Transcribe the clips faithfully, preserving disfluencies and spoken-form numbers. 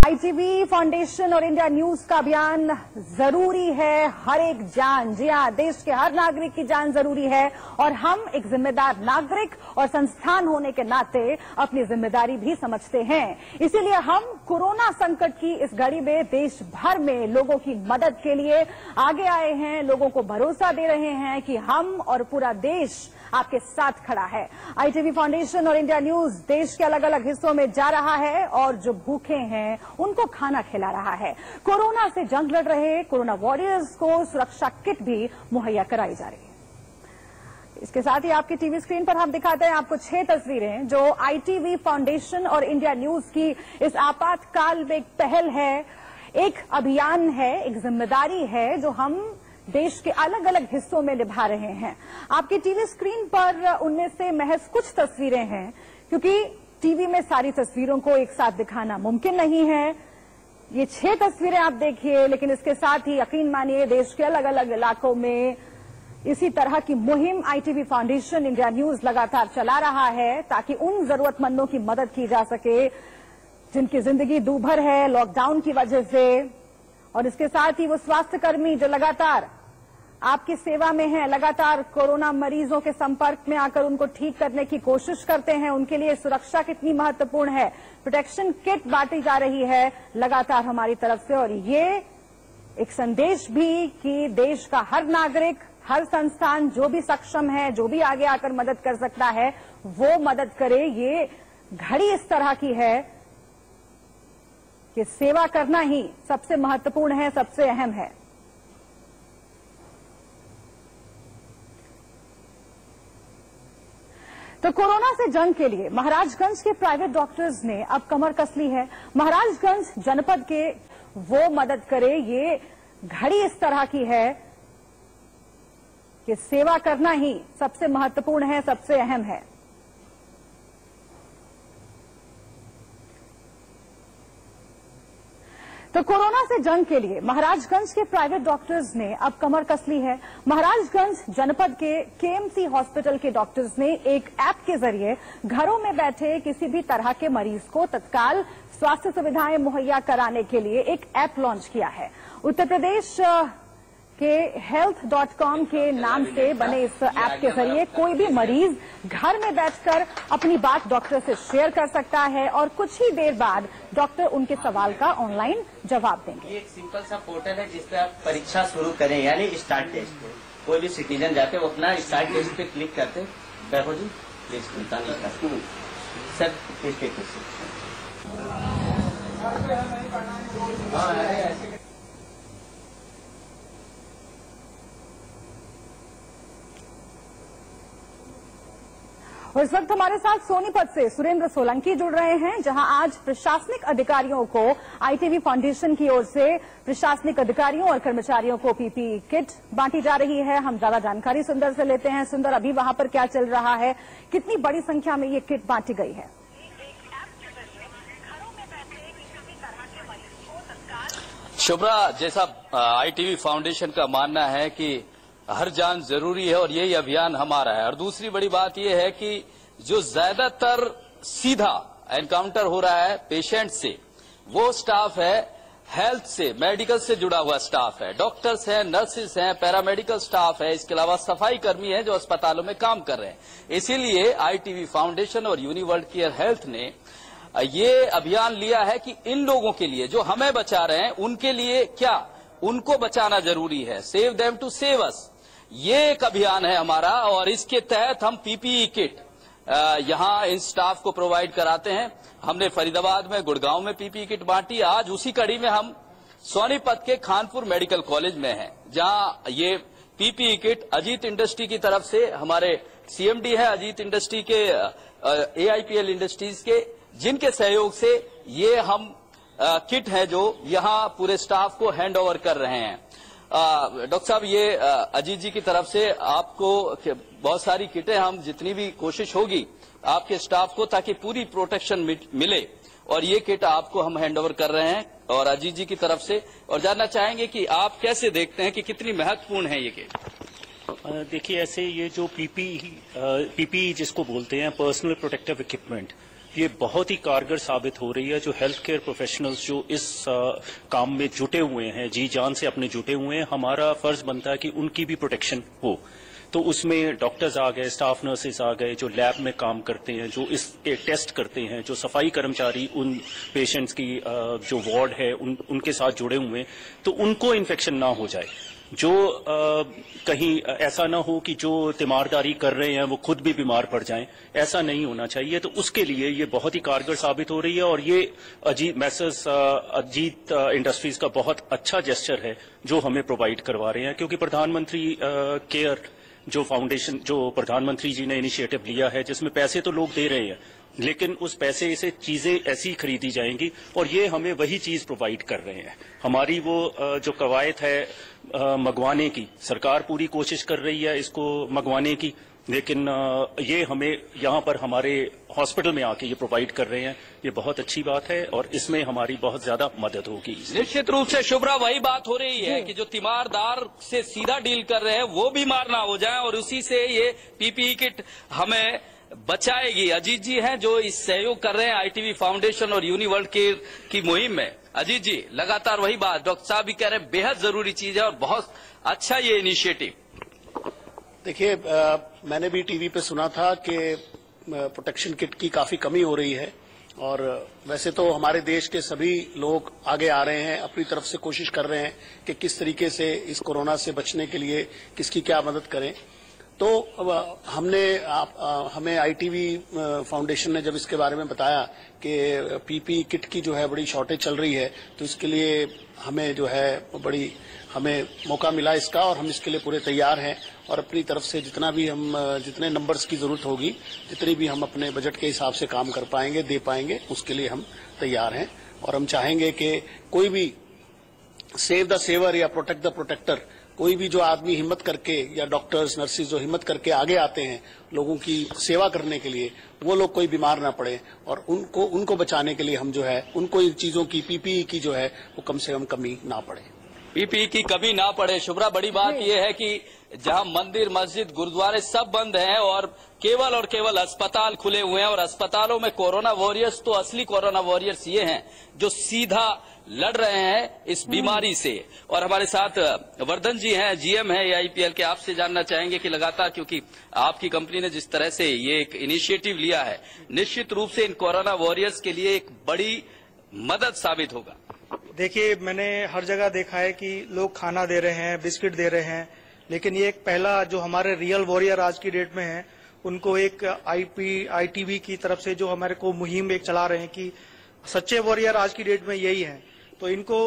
ITV Foundation और India News का अभियान जरूरी है, हर एक जान, जी हाँ, देश के हर नागरिक की जान जरूरी है और हम एक जिम्मेदार नागरिक और संस्थान होने के नाते अपनी जिम्मेदारी भी समझते हैं। इसीलिए हम कोरोना संकट की इस घड़ी में देश भर में लोगों की मदद के लिए आगे आए हैं, लोगों को भरोसा दे रहे हैं कि हम और पूरा देश आपके साथ खड़ा है। आईटीवी फाउंडेशन और इंडिया न्यूज देश के अलग अलग हिस्सों में जा रहा है और जो भूखे हैं उनको खाना खिला रहा है। कोरोना से जंग लड़ रहे कोरोना वॉरियर्स को सुरक्षा किट भी मुहैया कराई जा रही है। इसके साथ ही आपकी टीवी स्क्रीन पर हम दिखाते हैं आपको छह तस्वीरें जो आईटीवी फाउंडेशन और इंडिया न्यूज की इस आपातकाल में एक पहल है, एक अभियान है, एक जिम्मेदारी है जो हम देश के अलग अलग हिस्सों में निभा रहे हैं। आपकी टीवी स्क्रीन पर उनमें से महज कुछ तस्वीरें हैं, क्योंकि टीवी में सारी तस्वीरों को एक साथ दिखाना मुमकिन नहीं है। ये छह तस्वीरें आप देखिए, लेकिन इसके साथ ही यकीन मानिए देश के अलग अलग इलाकों में इसी तरह की मुहिम आईटीवी फाउंडेशन इंडिया न्यूज लगातार चला रहा है ताकि उन जरूरतमंदों की मदद की जा सके जिनकी जिंदगी दूभर है लॉकडाउन की वजह से। और इसके साथ ही वो स्वास्थ्यकर्मी जो लगातार आपकी सेवा में हैं, लगातार कोरोना मरीजों के संपर्क में आकर उनको ठीक करने की कोशिश करते हैं, उनके लिए सुरक्षा कितनी महत्वपूर्ण है। प्रोटेक्शन किट बांटी जा रही है लगातार हमारी तरफ से और ये एक संदेश भी कि देश का हर नागरिक, हर संस्थान जो भी सक्षम है, जो भी आगे आकर मदद कर सकता है वो मदद करे। ये घड़ी इस तरह की है कि सेवा करना ही सबसे महत्वपूर्ण है, सबसे अहम है। तो कोरोना से जंग के लिए महाराजगंज के प्राइवेट डॉक्टर्स ने अब कमर कस ली है। महाराजगंज जनपद के वो मदद करे, ये घड़ी इस तरह की है कि सेवा करना ही सबसे महत्वपूर्ण है, सबसे अहम है। तो कोरोना से जंग के लिए महाराजगंज के प्राइवेट डॉक्टर्स ने अब कमर कस ली है। महाराजगंज जनपद के केएमसी हॉस्पिटल के डॉक्टर्स ने एक ऐप के जरिए घरों में बैठे किसी भी तरह के मरीज को तत्काल स्वास्थ्य सुविधाएं मुहैया कराने के लिए एक ऐप लॉन्च किया है। उत्तर प्रदेश के हेल्थ डॉट कॉम के नाम से बने इस ऐप के जरिए कोई भी मरीज घर में बैठकर अपनी बात डॉक्टर से शेयर कर सकता है और कुछ ही देर बाद डॉक्टर उनके सवाल का ऑनलाइन जवाब देंगे। ये एक सिंपल सा पोर्टल है जिसपे आप परीक्षा शुरू करें, यानी स्टार्ट टेस्ट। कोई भी सिटीजन जाते वो अपना स्टार्ट टेस्ट पे क्लिक करते। बैठो जी, प्लीज सर, और इस वक्त हमारे साथ सोनीपत से सुरेंद्र सोलंकी जुड़ रहे हैं, जहां आज प्रशासनिक अधिकारियों को आईटीवी फाउंडेशन की ओर से प्रशासनिक अधिकारियों और कर्मचारियों को पीपीई किट बांटी जा रही है। हम ज्यादा जानकारी सुंदर से लेते हैं। सुंदर, अभी वहां पर क्या चल रहा है, कितनी बड़ी संख्या में ये किट बांटी गई है? शुभ्रा, जैसा आईटीवी फाउंडेशन का मानना है कि हर जान जरूरी है और यही अभियान हमारा है। और दूसरी बड़ी बात यह है कि जो ज्यादातर सीधा एनकाउंटर हो रहा है पेशेंट से, वो स्टाफ है हेल्थ से, मेडिकल से जुड़ा हुआ स्टाफ है। डॉक्टर्स हैं, नर्सेस हैं, पैरामेडिकल स्टाफ है, इसके अलावा सफाई कर्मी हैं जो अस्पतालों में काम कर रहे हैं। इसीलिए आईटीवी फाउंडेशन और यूनिवर्ल्ड केयर हेल्थ ने ये अभियान लिया है कि इन लोगों के लिए जो हमें बचा रहे हैं, उनके लिए क्या, उनको बचाना जरूरी है। Save them to save us, ये एक अभियान है हमारा और इसके तहत हम पीपीई किट यहां इन स्टाफ को प्रोवाइड कराते हैं। हमने फरीदाबाद में, गुड़गांव में पीपीई किट बांटी। आज उसी कड़ी में हम सोनीपत के खानपुर मेडिकल कॉलेज में हैं, जहां ये पीपीई किट अजीत इंडस्ट्री की तरफ से, हमारे सीएमडी है अजीत इंडस्ट्री के, एआईपीएल इंडस्ट्रीज के, जिनके सहयोग से ये हम आ, किट है जो यहाँ पूरे स्टाफ को हैंड ओवर कर रहे हैं। डॉक्टर साहब, ये आ, अजीत जी की तरफ से आपको बहुत सारी किटें, हम जितनी भी कोशिश होगी आपके स्टाफ को ताकि पूरी प्रोटेक्शन मिले, और ये किट आपको हम हैंड ओवर कर रहे हैं और अजीत जी की तरफ से। और जानना चाहेंगे कि आप कैसे देखते हैं कि कितनी महत्वपूर्ण है ये किट? देखिए, ऐसे ये जो पीपीई पीपीई जिसको बोलते हैं पर्सनल प्रोटेक्टिव इक्विपमेंट, ये बहुत ही कारगर साबित हो रही है। जो हेल्थ केयर प्रोफेशनल्स जो इस आ, काम में जुटे हुए हैं, जी जान से अपने जुटे हुए हैं, हमारा फर्ज बनता है कि उनकी भी प्रोटेक्शन हो। तो उसमें डॉक्टर्स आ गए, स्टाफ नर्सेस आ गए, जो लैब में काम करते हैं, जो इस टेस्ट करते हैं, जो सफाई कर्मचारी उन पेशेंट्स की जो वार्ड है उन, उनके साथ जुड़े हुए हैं, तो उनको इन्फेक्शन ना हो जाए। जो आ, कहीं ऐसा ना हो कि जो तीमारदारी कर रहे हैं वो खुद भी बीमार पड़ जाएं, ऐसा नहीं होना चाहिए। तो उसके लिए ये बहुत ही कारगर साबित हो रही है और ये अजीत मैसर्स अजीत इंडस्ट्रीज का बहुत अच्छा जेस्चर है जो हमें प्रोवाइड करवा रहे हैं, क्योंकि प्रधानमंत्री केयर जो फाउंडेशन जो प्रधानमंत्री जी ने इनिशिएटिव लिया है, जिसमें पैसे तो लोग दे रहे हैं लेकिन उस पैसे से चीजें ऐसी खरीदी जाएंगी और ये हमें वही चीज प्रोवाइड कर रहे हैं। हमारी वो जो कवायद है मंगवाने की, सरकार पूरी कोशिश कर रही है इसको मंगवाने की, लेकिन ये हमें यहाँ पर हमारे हॉस्पिटल में आके ये प्रोवाइड कर रहे हैं। ये बहुत अच्छी बात है और इसमें हमारी बहुत ज्यादा मदद होगी। निश्चित रूप से शुभ्रा वही बात हो रही है कि जो तीमारदार से सीधा डील कर रहे हैं वो बीमार ना हो जाएं और उसी से ये पीपीई किट हमें बचाएगी। अजीत जी हैं जो इस सहयोग कर रहे हैं आईटीवी फाउंडेशन और यूनिवर्ल्ड केयर की मुहिम में। अजीत जी, लगातार वही बात डॉक्टर साहब भी कह रहे हैं, बेहद जरूरी चीज है और बहुत अच्छा ये इनिशिएटिव। देखिए, मैंने भी टीवी पे सुना था कि प्रोटेक्शन किट की काफी कमी हो रही है और वैसे तो हमारे देश के सभी लोग आगे आ रहे हैं, अपनी तरफ से कोशिश कर रहे हैं कि किस तरीके से इस कोरोना से बचने के लिए किसकी क्या मदद करें। तो हमने आप, आ, हमें आईटीवी फाउंडेशन ने जब इसके बारे में बताया कि पीपी किट की जो है बड़ी शॉर्टेज चल रही है, तो इसके लिए हमें जो है बड़ी हमें मौका मिला इसका और हम इसके लिए पूरे तैयार हैं और अपनी तरफ से जितना भी हम जितने नंबर्स की जरूरत होगी, जितनी भी हम अपने बजट के हिसाब से काम कर पाएंगे, दे पाएंगे, उसके लिए हम तैयार हैं। और हम चाहेंगे कि कोई भी सेव द सेवर या प्रोटेक्ट द प्रोटेक्टर, कोई भी जो आदमी हिम्मत करके या डॉक्टर्स नर्सिस जो हिम्मत करके आगे आते हैं लोगों की सेवा करने के लिए, वो लोग कोई बीमार ना पड़े और उनको उनको बचाने के लिए हम जो है उनको इन चीजों की पीपीई की जो है वो कम से कम कमी ना पड़े, पीपीई की कमी ना पड़े। शुभ्रा, बड़ी बात यह है कि जहां मंदिर, मस्जिद, गुरुद्वारे सब बंद हैं और केवल और केवल अस्पताल खुले हुए हैं और अस्पतालों में कोरोना वॉरियर्स, तो असली कोरोना वॉरियर्स ये हैं जो सीधा लड़ रहे हैं इस बीमारी से। और हमारे साथ वर्धन जी हैं, जीएम हैं आईपीएल के। आपसे जानना चाहेंगे कि लगातार, क्योंकि आपकी कंपनी ने जिस तरह से ये एक इनिशिएटिव लिया है, निश्चित रूप से इन कोरोना वॉरियर्स के लिए एक बड़ी मदद साबित होगा। देखिए, मैंने हर जगह देखा है कि लोग खाना दे रहे हैं, बिस्किट दे रहे हैं, लेकिन ये एक पहला जो हमारे रियल वॉरियर आज की डेट में है, उनको एक आईपी आईटीवी की तरफ से जो हमारे को मुहिम एक चला रहे हैं कि सच्चे वॉरियर आज की डेट में यही हैं। तो इनको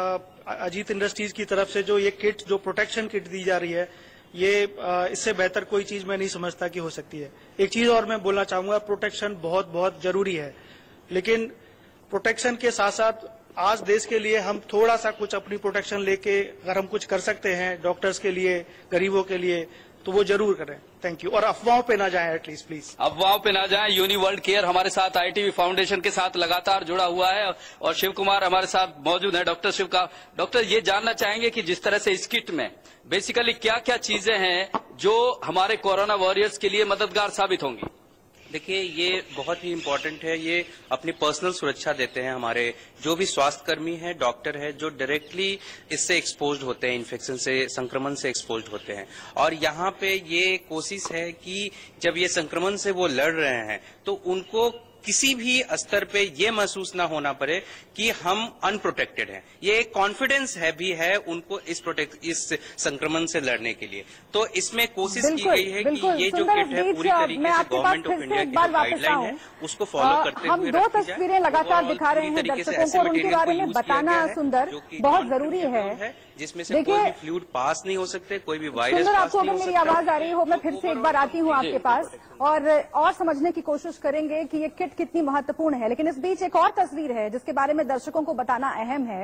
अजीत इंडस्ट्रीज की तरफ से जो ये किट, जो प्रोटेक्शन किट दी जा रही है, ये आ, इससे बेहतर कोई चीज मैं नहीं समझता कि हो सकती है। एक चीज और मैं बोलना चाहूंगा, प्रोटेक्शन बहुत बहुत जरूरी है, लेकिन प्रोटेक्शन के साथ साथ आज देश के लिए हम थोड़ा सा कुछ अपनी प्रोटेक्शन लेके अगर हम कुछ कर सकते हैं डॉक्टर्स के लिए, गरीबों के लिए, तो वो जरूर करें। Thank you. और अफवाहों पे ना जाएं, एटलीस्ट प्लीज अफवाहों पे ना जाएं। यूनिवर्ल्ड केयर हमारे साथ आईटीवी फाउंडेशन के साथ लगातार जुड़ा हुआ है और शिव कुमार हमारे साथ मौजूद है, डॉक्टर शिव का। डॉक्टर, ये जानना चाहेंगे कि जिस तरह से इस किट में बेसिकली क्या क्या चीजें हैं जो हमारे कोरोना वॉरियर्स के लिए मददगार साबित होंगी? देखिए, ये बहुत ही इम्पोर्टेंट है। ये अपनी पर्सनल सुरक्षा देते हैं। हमारे जो भी स्वास्थ्य कर्मी हैं, डॉक्टर है, जो डायरेक्टली इससे एक्सपोज्ड होते हैं, इन्फेक्शन से, संक्रमण से एक्सपोज्ड होते हैं। और यहाँ पे ये कोशिश है कि जब ये संक्रमण से वो लड़ रहे हैं तो उनको किसी भी स्तर पे ये महसूस ना होना पड़े कि हम अनप्रोटेक्टेड हैं। ये एक कॉन्फिडेंस है भी है उनको इस प्रोटेक्ट इस संक्रमण से लड़ने के लिए। तो इसमें कोशिश की गई है कि ये जो किट है पूरी तरीके से गवर्नमेंट ऑफ इंडिया की जो गाइडलाइन है उसको फॉलो करते हुए हम दो तस्वीरें लगातार दिखा रहे हैं दर्शकों को और उनके बारे में बताना सुंदर बहुत जरूरी है, जिसमें से कोई भी फ्लूइड पास नहीं हो सकते, कोई भी वायरस पास आपको अगर मेरी आवाज आ रही हो, मैं फिर से एक बार आती हूँ आपके पास और और समझने की कोशिश करेंगे कि ये किट कितनी महत्वपूर्ण है। लेकिन इस बीच एक और तस्वीर है जिसके बारे में दर्शकों को बताना अहम है।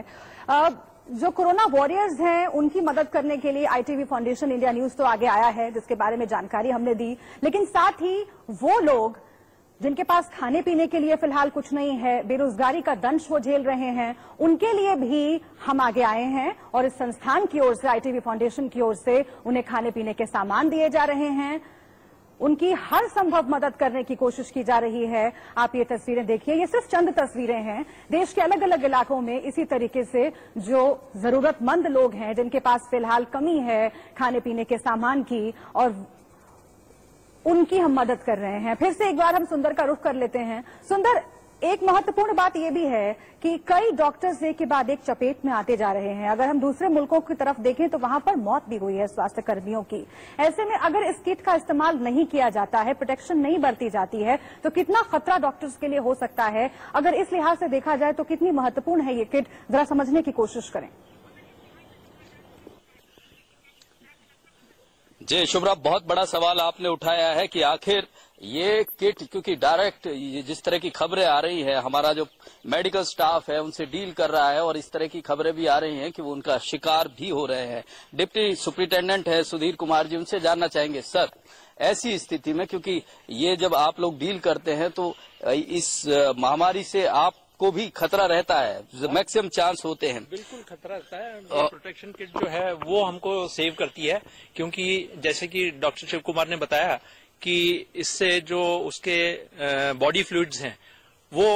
जो कोरोना वॉरियर्स हैं उनकी मदद करने के लिए आईटीवी फाउंडेशन इंडिया न्यूज तो आगे आया है, जिसके बारे में जानकारी हमने दी, लेकिन साथ ही वो लोग जिनके पास खाने पीने के लिए फिलहाल कुछ नहीं है, बेरोजगारी का दंश वो झेल रहे हैं, उनके लिए भी हम आगे आए हैं और इस संस्थान की ओर से, आईटीवी फाउंडेशन की ओर से, उन्हें खाने पीने के सामान दिए जा रहे हैं। उनकी हर संभव मदद करने की कोशिश की जा रही है। आप ये तस्वीरें देखिए, ये सिर्फ चंद तस्वीरें हैं। देश के अलग अलग इलाकों में इसी तरीके से जो जरूरतमंद लोग हैं, जिनके पास फिलहाल कमी है खाने पीने के सामान की, और उनकी हम मदद कर रहे हैं। फिर से एक बार हम सुंदर का रुख कर लेते हैं। सुंदर, एक महत्वपूर्ण बात यह भी है कि कई डॉक्टर्स एक के बाद एक चपेट में आते जा रहे हैं। अगर हम दूसरे मुल्कों की तरफ देखें तो वहां पर मौत भी हुई है स्वास्थ्य कर्मियों की। ऐसे में अगर इस किट का इस्तेमाल नहीं किया जाता है, प्रोटेक्शन नहीं बरती जाती है, तो कितना खतरा डॉक्टर्स के लिए हो सकता है। अगर इस लिहाज से देखा जाए तो कितनी महत्वपूर्ण है ये किट, जरा समझने की कोशिश करें। जी शुभ्रा, बहुत बड़ा सवाल आपने उठाया है कि आखिर ये किट, क्योंकि डायरेक्ट जिस तरह की खबरें आ रही है, हमारा जो मेडिकल स्टाफ है उनसे डील कर रहा है, और इस तरह की खबरें भी आ रही हैं कि वो उनका शिकार भी हो रहे हैं। डिप्टी सुपरिटेंडेंट है सुधीर कुमार जी, उनसे जानना चाहेंगे सर, ऐसी स्थिति में, क्योंकि ये जब आप लोग डील करते हैं तो इस महामारी से आप को भी खतरा रहता है, मैक्सिमम चांस होते हैं। बिल्कुल खतरा रहता है। ये प्रोटेक्शन किट जो है वो हमको सेव करती है, क्योंकि जैसे कि डॉक्टर शिव कुमार ने बताया कि इससे जो उसके बॉडी फ्लूइड्स हैं वो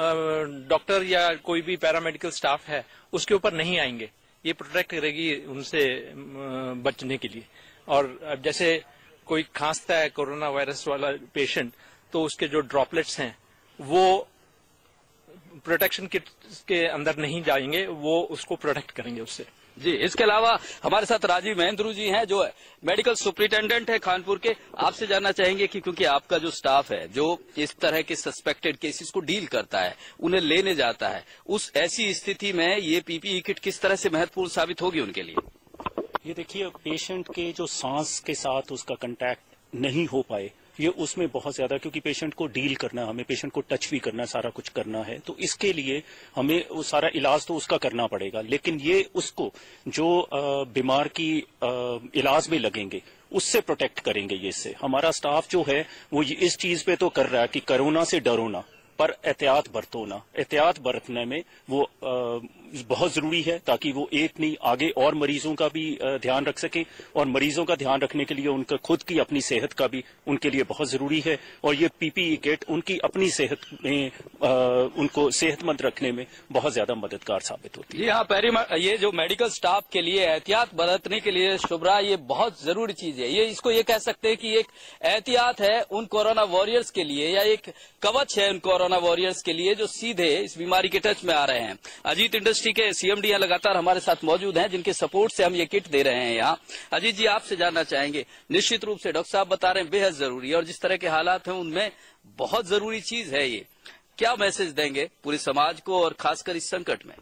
डॉक्टर या कोई भी पैरामेडिकल स्टाफ है उसके ऊपर नहीं आएंगे। ये प्रोटेक्ट करेगी उनसे बचने के लिए। और अब जैसे कोई खांसता है कोरोना वायरस वाला पेशेंट, तो उसके जो ड्रॉपलेट्स हैं वो प्रोटेक्शन किट के अंदर नहीं जाएंगे, वो उसको प्रोटेक्ट करेंगे उससे। जी, इसके अलावा हमारे साथ राजीव महेंद्रू जी हैं जो मेडिकल सुपरिटेंडेंट है कानपुर के। आपसे जानना चाहेंगे कि क्योंकि आपका जो स्टाफ है जो इस तरह के सस्पेक्टेड केसेस को डील करता है, उन्हें लेने जाता है, उस ऐसी स्थिति में ये पीपीई किट किस तरह से महत्वपूर्ण साबित होगी उनके लिए? ये देखिए, पेशेंट के जो सांस के साथ उसका कांटेक्ट नहीं हो पाए, ये उसमें बहुत ज्यादा, क्योंकि पेशेंट को डील करना, हमें पेशेंट को टच भी करना, सारा कुछ करना है, तो इसके लिए हमें वो सारा इलाज तो उसका करना पड़ेगा। लेकिन ये उसको जो बीमार की इलाज में लगेंगे उससे प्रोटेक्ट करेंगे। ये इससे हमारा स्टाफ जो है वो इस चीज पे तो कर रहा है कि कोरोना से डरो ना, पर एहतियात बरतो ना। एहतियात बरतने में वो आ, बहुत जरूरी है, ताकि वो एक नहीं आगे और मरीजों का भी आ, ध्यान रख सके, और मरीजों का ध्यान रखने के लिए उनका खुद की अपनी सेहत का भी उनके लिए बहुत जरूरी है। और ये पीपीई किट उनकी अपनी सेहत में आ, उनको सेहतमंद रखने में बहुत ज्यादा मददगार साबित होती है। जी हाँ, पहली ये जो मेडिकल स्टाफ के लिए एहतियात बरतने के लिए शुभ्रा, ये बहुत जरूरी चीज है। ये इसको ये कह सकते हैं कि एक एहतियात है उन कोरोना वॉरियर्स के लिए, या एक कवच है उन कोरोना वॉरियर्स के लिए जो सीधे इस बीमारी के टच में आ रहे हैं। अजीत इंडस्ट्री के सीएमडी लगातार हमारे साथ मौजूद हैं, जिनके सपोर्ट से हम ये किट दे रहे हैं यहाँ। अजीत जी, आपसे जानना चाहेंगे, निश्चित रूप से डॉक्टर साहब बता रहे हैं बेहद जरूरी है, और जिस तरह के हालात हैं उनमें बहुत जरूरी चीज है ये। क्या मैसेज देंगे पूरे समाज को, और खासकर इस संकट में?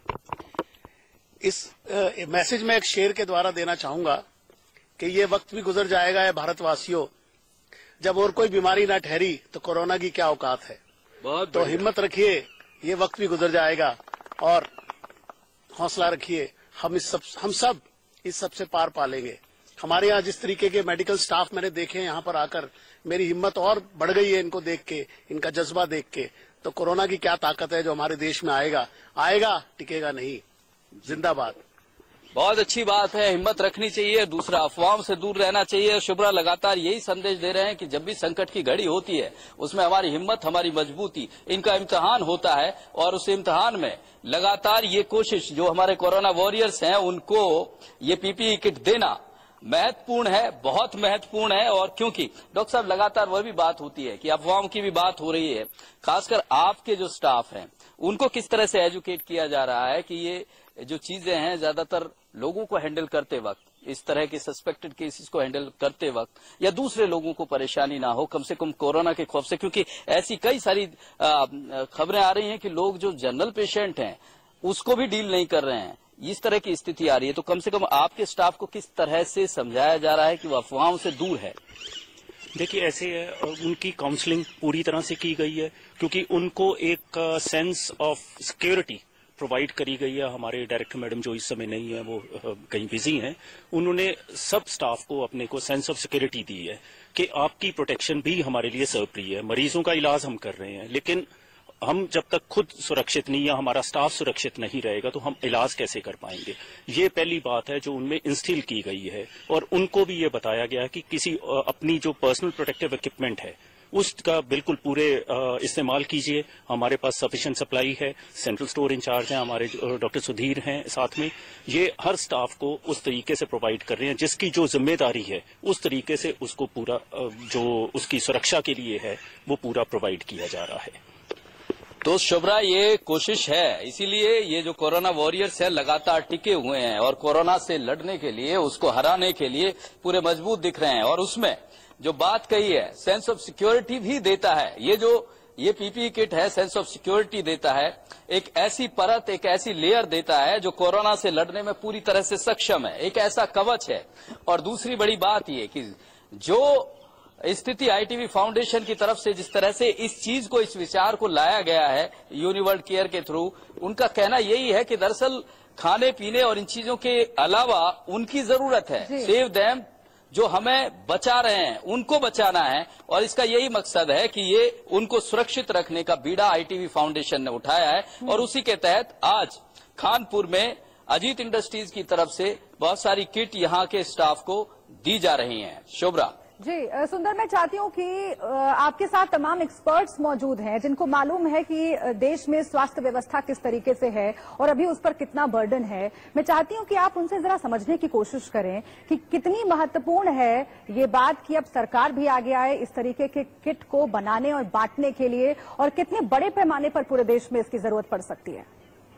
इस मैसेज में एक शेर के द्वारा देना चाहूंगा कि ये वक्त भी गुजर जाएगा है भारतवासियों, जब और कोई बीमारी ना ठहरी तो कोरोना की क्या औकात है। बहुत तो हिम्मत रखिए, ये वक्त भी गुजर जाएगा, और हौसला रखिए, हम इस सब हम सब इस सब से पार पालेंगे। हमारे यहाँ जिस तरीके के मेडिकल स्टाफ मैंने देखे यहाँ पर आकर, मेरी हिम्मत और बढ़ गई है इनको देख के, इनका जज्बा देख के। तो कोरोना की क्या ताकत है जो हमारे देश में आएगा आएगा टिकेगा नहीं। जिंदाबाद। बहुत अच्छी बात है, हिम्मत रखनी चाहिए, दूसरा अफवाहों से दूर रहना चाहिए। शुभ्रा लगातार यही संदेश दे रहे हैं कि जब भी संकट की घड़ी होती है उसमें हमारी हिम्मत, हमारी मजबूती, इनका इम्तिहान होता है, और उस इम्तिहान में लगातार ये कोशिश जो हमारे कोरोना वॉरियर्स हैं उनको ये पीपीई किट देना महत्वपूर्ण है, बहुत महत्वपूर्ण है। और क्योंकि डॉक्टर साहब लगातार वह भी बात होती है कि अफवाहों की भी बात हो रही है, खासकर आपके जो स्टाफ हैं उनको किस तरह से एजुकेट किया जा रहा है कि ये जो चीजें हैं ज्यादातर लोगों को हैंडल करते वक्त, इस तरह के सस्पेक्टेड केसेस को हैंडल करते वक्त, या दूसरे लोगों को परेशानी ना हो, कम से कम कोरोना के खौफ से, क्योंकि ऐसी कई सारी खबरें आ रही हैं कि लोग जो जनरल पेशेंट हैं उसको भी डील नहीं कर रहे हैं, इस तरह की स्थिति आ रही है। तो कम से कम आपके स्टाफ को किस तरह से समझाया जा रहा है कि वो अफवाहों से दूर है? देखिए, ऐसे उनकी काउंसलिंग पूरी तरह से की गई है, क्योंकि उनको एक सेंस ऑफ सिक्योरिटी प्रोवाइड करी गई है। हमारे डायरेक्टर मैडम जो इस समय नहीं है, वो कहीं बिजी हैं, उन्होंने सब स्टाफ को अपने को सेंस ऑफ सिक्योरिटी दी है कि आपकी प्रोटेक्शन भी हमारे लिए सर्वप्रिय है। मरीजों का इलाज हम कर रहे हैं, लेकिन हम जब तक खुद सुरक्षित नहीं या हमारा स्टाफ सुरक्षित नहीं रहेगा तो हम इलाज कैसे कर पाएंगे। ये पहली बात है जो उनमें इंस्टिल की गई है। और उनको भी ये बताया गया है कि किसी अपनी जो पर्सनल प्रोटेक्टिव इक्विपमेंट है उसका बिल्कुल पूरे इस्तेमाल कीजिए। हमारे पास सफिशिएंट सप्लाई है, सेंट्रल स्टोर इंचार्ज हैं हमारे डॉक्टर सुधीर हैं साथ में, ये हर स्टाफ को उस तरीके से प्रोवाइड कर रहे हैं जिसकी जो जिम्मेदारी है उस तरीके से उसको पूरा जो उसकी सुरक्षा के लिए है वो पूरा प्रोवाइड किया जा रहा है। तो शुभ्रा, ये कोशिश है, इसीलिए ये जो कोरोना वॉरियर्स है लगातार टिके हुए हैं और कोरोना से लड़ने के लिए, उसको हराने के लिए पूरे मजबूत दिख रहे हैं। और उसमें जो बात कही है, सेंस ऑफ सिक्योरिटी भी देता है। ये जो ये पीपीई किट है, सेंस ऑफ सिक्योरिटी देता है, एक ऐसी परत, एक ऐसी लेयर देता है जो कोरोना से लड़ने में पूरी तरह से सक्षम है, एक ऐसा कवच है। और दूसरी बड़ी बात ये कि जो स्थिति आईटीवी फाउंडेशन की तरफ से जिस तरह से इस चीज को, इस विचार को लाया गया है यूनिवर्ल्ड केयर के थ्रू, उनका कहना यही है कि दरअसल खाने पीने और इन चीजों के अलावा उनकी जरूरत है, सेव देम, जो हमें बचा रहे हैं उनको बचाना है। और इसका यही मकसद है कि ये उनको सुरक्षित रखने का बीड़ा आईटीवी फाउंडेशन ने उठाया है। और उसी के तहत आज कानपुर में अजीत इंडस्ट्रीज की तरफ से बहुत सारी किट यहाँ के स्टाफ को दी जा रही हैं। शुभ्रा जी सुंदर, मैं चाहती हूँ कि आपके साथ तमाम एक्सपर्ट्स मौजूद हैं जिनको मालूम है कि देश में स्वास्थ्य व्यवस्था किस तरीके से है और अभी उस पर कितना बर्डन है। मैं चाहती हूँ कि आप उनसे जरा समझने की कोशिश करें कि कितनी महत्वपूर्ण है ये बात कि अब सरकार भी आगे आए इस तरीके के किट को बनाने और बांटने के लिए, और कितने बड़े पैमाने पर पूरे देश में इसकी जरूरत पड़ सकती है।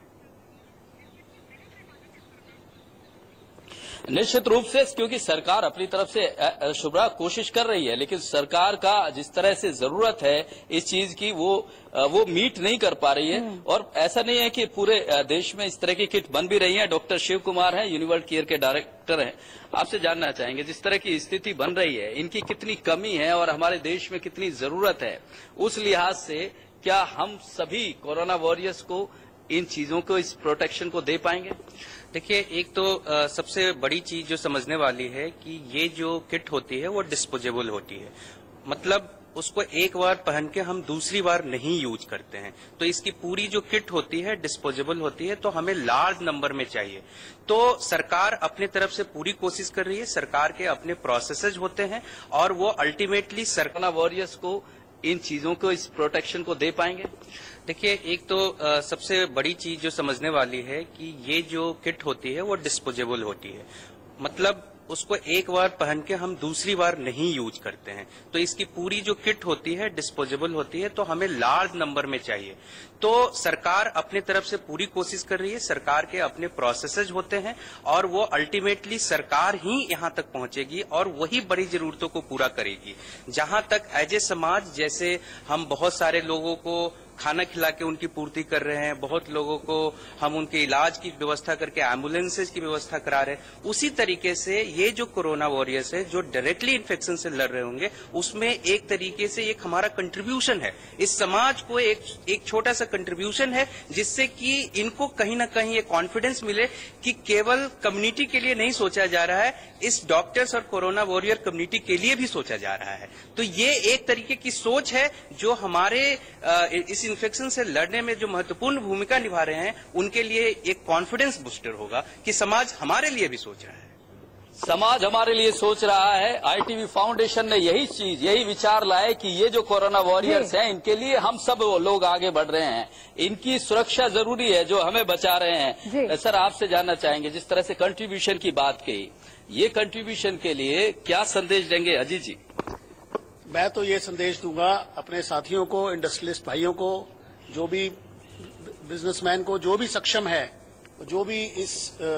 निश्चित रूप से, क्योंकि सरकार अपनी तरफ से शुभ्रा कोशिश कर रही है, लेकिन सरकार का जिस तरह से जरूरत है इस चीज की वो वो मीट नहीं कर पा रही है। और ऐसा नहीं है कि पूरे देश में इस तरह की किट बन भी रही है। डॉक्टर शिव कुमार हैं, यूनिवर्ल्ड केयर के डायरेक्टर हैं, आपसे जानना चाहेंगे जिस तरह की स्थिति बन रही है इनकी कितनी कमी है और हमारे देश में कितनी जरूरत है, उस लिहाज से क्या हम सभी कोरोना वॉरियर्स को इन चीजों को, इस प्रोटेक्शन को दे पाएंगे? देखिए, एक तो आ, सबसे बड़ी चीज जो समझने वाली है कि ये जो किट होती है वो डिस्पोजेबल होती है, मतलब उसको एक बार पहन के हम दूसरी बार नहीं यूज करते हैं। तो इसकी पूरी जो किट होती है डिस्पोजेबल होती है, तो हमें लार्ज नंबर में चाहिए। तो सरकार अपने तरफ से पूरी कोशिश कर रही है, सरकार के अपने प्रोसेसेज होते हैं और वो अल्टीमेटली कोरोना वॉरियर्स को इन चीजों को, इस प्रोटेक्शन को दे पाएंगे। देखिए, एक तो आ, सबसे बड़ी चीज जो समझने वाली है कि ये जो किट होती है वो डिस्पोजेबल होती है, मतलब उसको एक बार पहन के हम दूसरी बार नहीं यूज करते हैं। तो इसकी पूरी जो किट होती है डिस्पोजेबल होती है, तो हमें लार्ज नंबर में चाहिए। तो सरकार अपने तरफ से पूरी कोशिश कर रही है, सरकार के अपने प्रोसेसेज होते हैं और वो अल्टीमेटली सरकार ही यहाँ तक पहुंचेगी और वही बड़ी जरूरतों को पूरा करेगी। जहां तक एज ए समाज, जैसे हम बहुत सारे लोगों को खाना खिला के उनकी पूर्ति कर रहे हैं, बहुत लोगों को हम उनके इलाज की व्यवस्था करके एम्बुलेंसेज की व्यवस्था करा रहे हैं, उसी तरीके से ये जो कोरोना वॉरियर्स है जो डायरेक्टली इन्फेक्शन से लड़ रहे होंगे, उसमें एक तरीके से एक हमारा कंट्रीब्यूशन है, इस समाज को एक एक छोटा सा कंट्रीब्यूशन है, जिससे कि इनको कहीं ना कहीं ये कॉन्फिडेंस मिले कि केवल कम्युनिटी के लिए नहीं सोचा जा रहा है, इस डॉक्टर्स और कोरोना वॉरियर कम्युनिटी के लिए भी सोचा जा रहा है। तो ये एक तरीके की सोच है जो हमारे इस इन्फेक्शन से लड़ने में जो महत्वपूर्ण भूमिका निभा रहे हैं उनके लिए एक कॉन्फिडेंस बूस्टर होगा कि समाज हमारे लिए भी सोच रहा है, समाज हमारे लिए सोच रहा है। आईटीवी फाउंडेशन ने यही चीज, यही विचार लाए कि ये जो कोरोना वॉरियर्स हैं इनके लिए हम सब लोग आगे बढ़ रहे हैं, इनकी सुरक्षा जरूरी है जो हमें बचा रहे हैं। सर, आपसे जानना चाहेंगे, जिस तरह से कंट्रीब्यूशन की बात कही, ये कंट्रीब्यूशन के लिए क्या संदेश देंगे अजीत जी? मैं तो ये संदेश दूंगा अपने साथियों को, इंडस्ट्रियलिस्ट भाइयों को, जो भी बिजनेसमैन को, जो भी सक्षम है, जो भी इस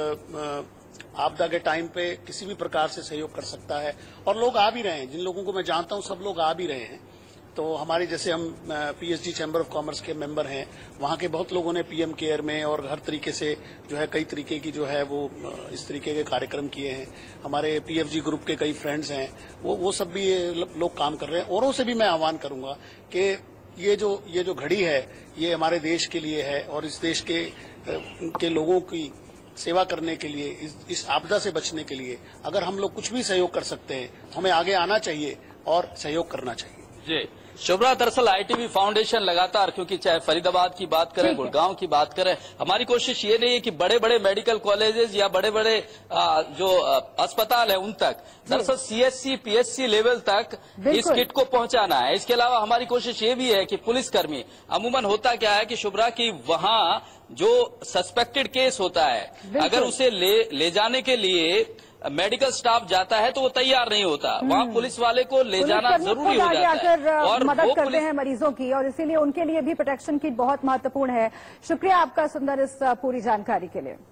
आपदा के टाइम पे किसी भी प्रकार से सहयोग कर सकता है, और लोग आ भी रहे हैं, जिन लोगों को मैं जानता हूं सब लोग आ भी रहे हैं। तो हमारी, जैसे हम पीएचडी चैम्बर ऑफ कॉमर्स के मेंबर हैं, वहाँ के बहुत लोगों ने पीएम केयर में और हर तरीके से जो है कई तरीके की जो है वो इस तरीके के कार्यक्रम किए हैं। हमारे पीएफजी ग्रुप के कई फ्रेंड्स हैं, वो वो सब भी ये लोग काम कर रहे हैं। औरों से भी मैं आह्वान करूंगा कि ये जो ये जो घड़ी है ये हमारे देश के लिए है, और इस देश के के लोगों की सेवा करने के लिए, इस, इस आपदा से बचने के लिए अगर हम लोग कुछ भी सहयोग कर सकते हैं तो हमें आगे आना चाहिए और सहयोग करना चाहिए। जी। शुभ्रा, दरअसल आईटीबी फाउंडेशन लगातार, क्योंकि चाहे फरीदाबाद की बात करें, गुड़गांव की बात करें, हमारी कोशिश ये नहीं है कि बड़े बड़े मेडिकल कॉलेजेस या बड़े बड़े आ, जो अस्पताल है उन तक, दरअसल सीएससी पीएचसी लेवल तक इस किट को पहुंचाना है। इसके अलावा हमारी कोशिश ये भी है कि पुलिसकर्मी, अमूमन होता क्या है कि शुभ्रा की वहां जो सस्पेक्टेड केस होता है, अगर उसे ले ले जाने के लिए मेडिकल स्टाफ जाता है तो वो तैयार नहीं होता, वहाँ पुलिस वाले को ले जाना जरूरी हो जाता है और मदद करते हैं मरीजों की, और इसीलिए उनके लिए भी प्रोटेक्शन किट बहुत महत्वपूर्ण है। शुक्रिया आपका सुंदर इस पूरी जानकारी के लिए।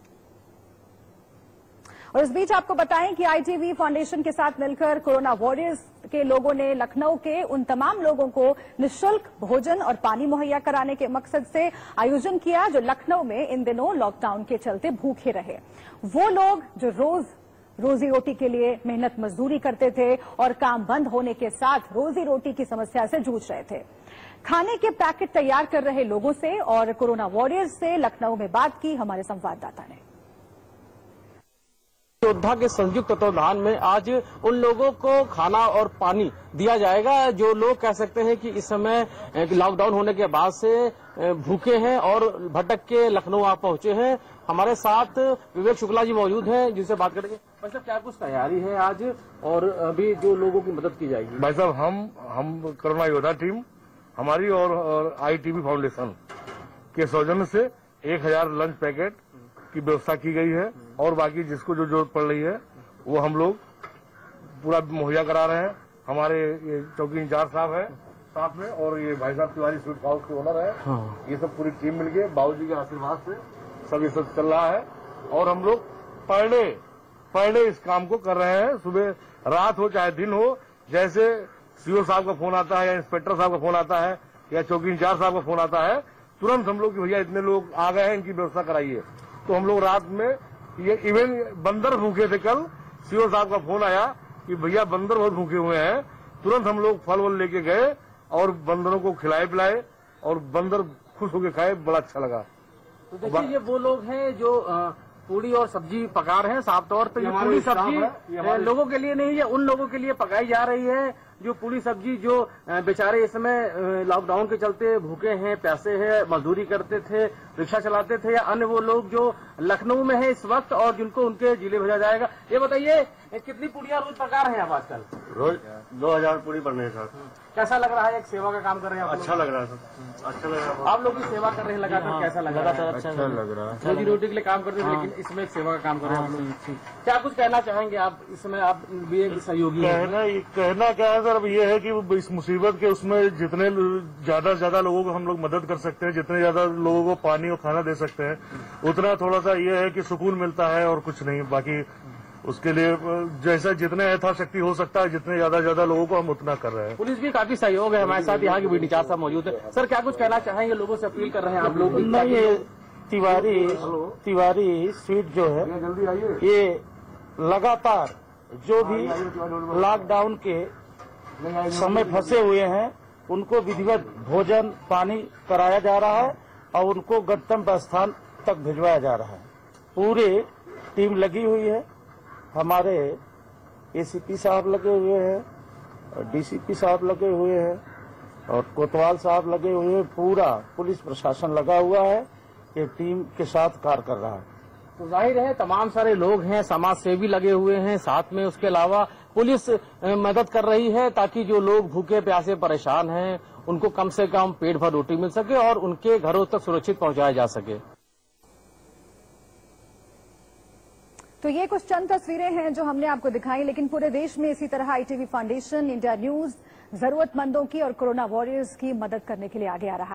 और इस बीच आपको बताएं कि आईटीवी फाउंडेशन के साथ मिलकर कोरोना वॉरियर्स के लोगों ने लखनऊ के उन तमाम लोगों को निःशुल्क भोजन और पानी मुहैया कराने के मकसद से आयोजन किया जो लखनऊ में इन दिनों लॉकडाउन के चलते भूखे रहे। वो लोग जो रोज रोजी रोटी के लिए मेहनत मजदूरी करते थे और काम बंद होने के साथ रोजी रोटी की समस्या से जूझ रहे थे। खाने के पैकेट तैयार कर रहे लोगों से और कोरोना वॉरियर्स से लखनऊ में बात की हमारे संवाददाता ने। योद्धा के संयुक्त तत्वावधान में आज उन लोगों को खाना और पानी दिया जाएगा जो लोग कह सकते हैं कि इस समय लॉकडाउन होने के बाद से भूखे हैं और भटक के लखनऊ आ पहुंचे हैं। हमारे साथ विवेक शुक्ला जी मौजूद हैं जिनसे बात करेंगे। भाई साहब, क्या कुछ तैयारी है आज और अभी जो लोगों की मदद की जाएगी? भाई साहब, हम हम कोरोना योद्धा टीम हमारी और, और आईटीबी फाउंडेशन के सौजन्य से एक हजार लंच पैकेट की व्यवस्था की गई है और बाकी जिसको जो जरूरत पड़ रही है वो हम लोग पूरा मुहैया करा रहे हैं। हमारे ये चौकी इंचार्ज साहब है साथ में और ये भाई साहब तिवारी स्वीट हाउस के ओनर है। हाँ। ये सब पूरी टीम मिलके बाबूजी के आशीर्वाद से सब ये सब चल रहा है और हम लोग पर डे पर डे इस काम को कर रहे हैं। सुबह रात हो चाहे दिन हो, जैसे सीओ साहब का फोन आता है या इंस्पेक्टर साहब का फोन आता है या चौकी इंचार्ज साहब का फोन आता है, तुरंत हम लोग भैया इतने लोग आ गए हैं, इनकी व्यवस्था कराइए। तो हम लोग रात में ये इवन बंदर भूखे थे, कल सीओ साहब का फोन आया कि भैया बंदर बहुत भूखे हुए हैं, तुरंत हम लोग फल वल लेके गए और बंदरों को खिलाए पिलाए और बंदर खुश होकर खाए, बड़ा अच्छा लगा। तो देखिए ये वो लोग हैं जो पूरी और सब्जी पका रहे हैं। साफ तौर पर ये पूरी सब्जी लोगों के लिए नहीं है, उन लोगों के लिए पकाई जा रही है जो पूरी सब्जी जो बेचारे इस समय लॉकडाउन के चलते भूखे हैं, प्यासे हैं, मजदूरी करते थे, रिक्शा चलाते थे या अन्य वो लोग जो लखनऊ में है इस वक्त और जिनको उनके जिले भेजा जाएगा। ये बताइए कितनी पूड़ियाँ रोज पका रहे हैं आप आजकल? रोज दो हजार पूड़ी बन रही है सर। कैसा लग रहा है? एक सेवा का काम कर रहे हैं आप? अच्छा लग रहा है सर, अच्छा लग रहा है। आप लोग की सेवा कर रहे हैं लगातार, कैसा लग रहा है? अच्छा लग रहा है। रोजी रोटी के लिए काम करते थे लेकिन इसमें एक सेवा का काम कर रहे हैं आप लोग। क्या कुछ कहना चाहेंगे आप? इस समय आप भी एक सहयोगी कहना कहना क्या है सर, अब ये है कि इस मुसीबत के उसमें जितने ज्यादा से ज्यादा लोगों को हम लोग मदद कर सकते हैं, जितने ज्यादा लोगों को पानी और खाना दे सकते हैं, उतना थोड़ा सा ये है कि सुकून मिलता है और कुछ नहीं। बाकी उसके लिए जैसा जितने यथाशक्ति हो सकता है, जितने ज्यादा ज्यादा लोगों को हम उतना कर रहे हैं। पुलिस भी काफी सहयोग है हमारे साथ, यहाँ के बीडी चार साहब मौजूद है। सर, क्या कुछ कहना चाहेंगे? लोगों से अपील कर रहे हैं आप लोग? नहीं, ये तिवारी तिवारी स्वीट जो है ये लगातार जो भी लॉकडाउन के समय फंसे हुए हैं उनको विधिवत भोजन पानी कराया जा रहा है और उनको गंतव्य स्थान तक भिजवाया जा रहा है। पूरी टीम लगी हुई है, हमारे एसीपी साहब लगे हुए हैं और डीसीपी साहब लगे हुए हैं और कोतवाल साहब लगे हुए हैं, पूरा पुलिस प्रशासन लगा हुआ है, ये टीम के साथ कार्य कर रहा है। तो जाहिर है तमाम सारे लोग हैं, समाज सेवी लगे हुए हैं साथ में, उसके अलावा पुलिस मदद कर रही है ताकि जो लोग भूखे प्यासे परेशान हैं उनको कम से कम पेट भर रोटी मिल सके और उनके घरों तक सुरक्षित पहुंचाया जा सके। तो ये कुछ चंद तस्वीरें हैं जो हमने आपको दिखाई, लेकिन पूरे देश में इसी तरह आईटीवी फाउंडेशन, इंडिया न्यूज जरूरतमंदों की और कोरोना वॉरियर्स की मदद करने के लिए आगे आ रहा है।